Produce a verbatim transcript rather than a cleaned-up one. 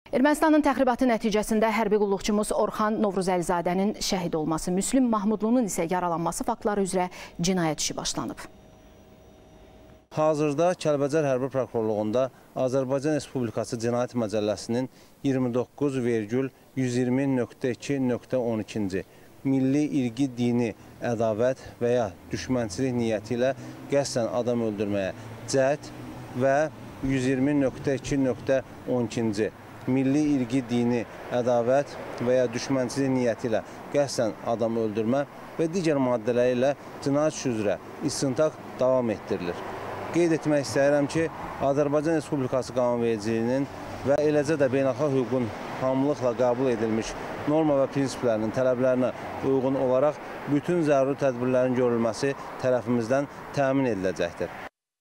Ermənistanın təxribatı nəticəsində hərbi qulluqçumuz Orxan Novruzəlizadənin şəhid olması, Müslüm Mahmudlunun isə yaralanması faktları üzrə cinayət işi başlanıb. Hazırda Kəlbəcər Hərbi Prokurorluğunda Azərbaycan Respublikası Cinayət Məcəlləsinin iyirmi doqquz yüz iyirmi nöqtə iki nöqtə on iki milli, irqi, dini, ədavət və ya düşmənçilik niyyəti ilə qəsdən adam öldürməyə cəhd və yüz iyirmi nöqtə iki nöqtə on iki milli, irqi, dini, ədavət və ya düşmənçilik niyyəti ilə qəsdən adam öldürmə və digər maddələri ilə cinayət işi üzrə istintaq davam etdirilir. Qeyd etmək istəyirəm ki, Azərbaycan Respublikası qanunvericiliyinin və eləcə də beynəlxalq hüququn hamılıqla qəbul edilmiş norma və prinsiplərinin tələblərinə uyğun olaraq bütün zəruri tədbirlərin görülməsi tərəfimizdən təmin ediləcəkdir.